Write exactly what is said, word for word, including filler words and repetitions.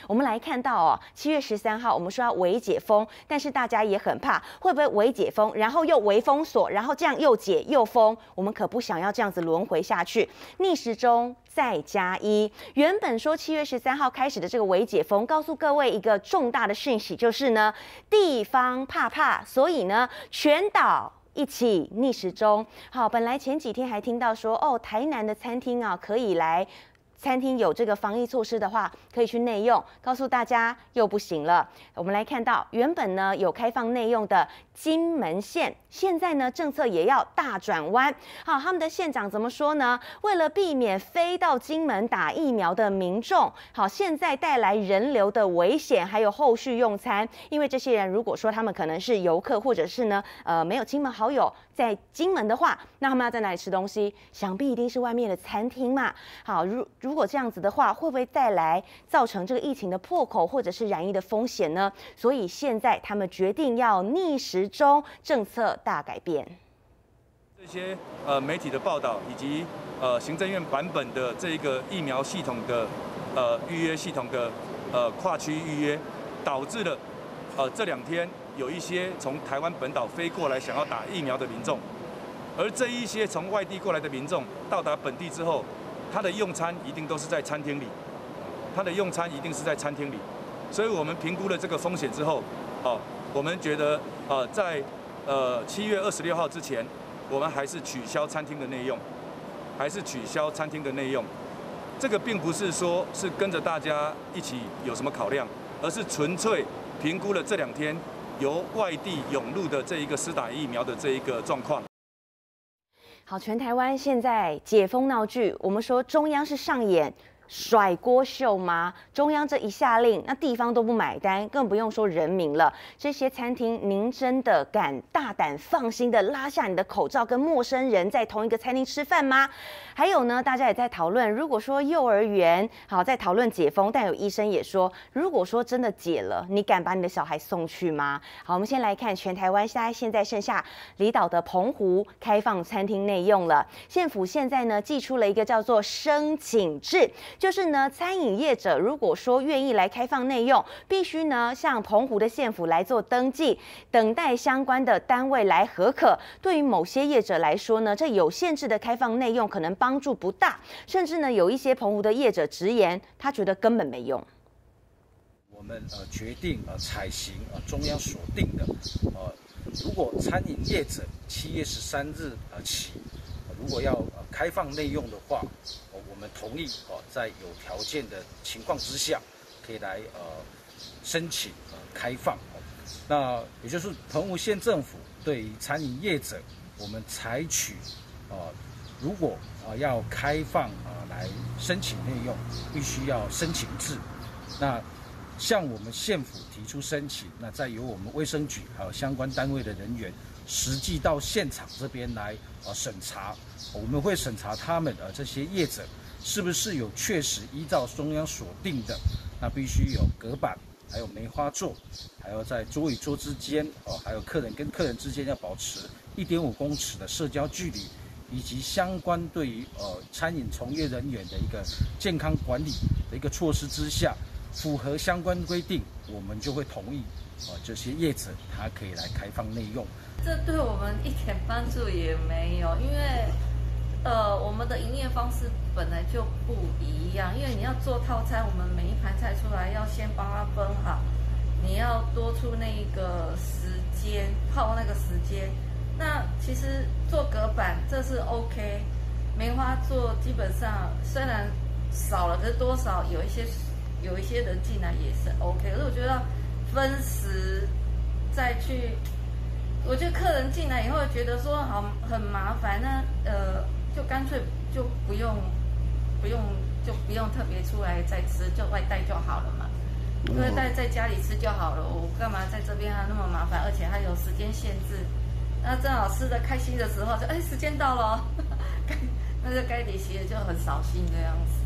我们来看到哦，七月十三号我们说要微解封，但是大家也很怕会不会微解封，然后又微封锁，然后这样又解又封，我们可不想要这样子轮回下去，逆时钟再加一。原本说七月十三号开始的这个微解封，告诉各位一个重大的讯息，就是呢，地方怕怕，所以呢，全岛一起逆时钟。好，本来前几天还听到说，哦，台南的餐厅啊，可以来。餐厅有这个防疫措施的话，可以去内用。告诉大家又不行了。我们来看到，原本呢有开放内用的金门县，现在呢政策也要大转弯。好，他们的县长怎么说呢？为了避免飞到金门打疫苗的民众，好，现在带来人流的危险，还有后续用餐，因为这些人如果说他们可能是游客，或者是呢呃没有亲朋好友在金门的话，那他们要在哪里吃东西？想必一定是外面的餐厅嘛。好，如如果这样子的话，会不会带来造成这个疫情的破口，或者是染疫的风险呢？所以现在他们决定要逆时钟，政策大改变。 这些呃媒体的报道，以及呃行政院版本的这一个疫苗系统的呃预约系统的呃跨区预约，导致了呃这两天有一些从台湾本岛飞过来想要打疫苗的民众，而这一些从外地过来的民众到达本地之后，他的用餐一定都是在餐厅里，他的用餐一定是在餐厅里，所以我们评估了这个风险之后，哦，我们觉得呃在呃七月二十六号之前，我们还是取消餐厅的内用，还是取消餐厅的内用。这个并不是说是跟着大家一起有什么考量，而是纯粹评估了这两天由外地涌入的这一个施打疫苗的这一个状况。 好，全台湾现在解封闹剧，我们说中央是上演甩锅秀吗？中央这一下令，那地方都不买单，更不用说人民了。这些餐厅，您真的敢大胆放心的拉下你的口罩，跟陌生人在同一个餐厅吃饭吗？还有呢，大家也在讨论，如果说幼儿园好在讨论解封，但有医生也说，如果说真的解了，你敢把你的小孩送去吗？好，我们先来看全台湾，现在现在剩下离岛的澎湖开放餐厅内用了。县府现在呢，寄出了一个叫做申请制。就是呢，餐饮业者如果说愿意来开放内用，必须呢向澎湖的县府来做登记，等待相关的单位来核可。对于某些业者来说呢，这有限制的开放内用可能帮助不大，甚至呢有一些澎湖的业者直言，他觉得根本没用。 我们呃决定呃采行呃中央所定的呃，如果餐饮业者七月十三日呃起，呃、如果要呃开放内用的话。我们同意哦，在有条件的情况之下，可以来呃申请呃开放哦。那也就是澎湖县政府对于餐饮业者，我们采取呃如果啊、呃、要开放啊、呃、来申请内用，必须要申请制。那向我们县府提出申请，那再由我们卫生局还有相关单位的人员实际到现场这边来呃审查，我们会审查他们呃这些业者。是不是有确实依照中央所定的？那必须有隔板，还有梅花座，还有在桌与桌之间哦，还有客人跟客人之间要保持一点五公尺的社交距离，以及相关对于呃餐饮从业人员的一个健康管理的一个措施之下，符合相关规定，我们就会同意哦、呃、这些业者他可以来开放内用。 这对我们一点帮助也没有，因为。呃，我们的营业方式本来就不一样，因为你要做套餐，我们每一盘菜出来要先帮它分好，你要多出那个时间泡那个时间。那其实做隔板这是 OK， 梅花座基本上虽然少了，可是多少有一些有一些人进来也是 OK， 可是我觉得分时再去，我觉得客人进来以后觉得说好很麻烦，那呃。就干脆就不用，不用就不用特别出来再吃，就外带就好了嘛。外带在家里吃就好了，我干嘛在这边还那么麻烦？而且还有时间限制。那正好吃的开心的时候，就哎时间到了，那就该离席就很扫兴这样子。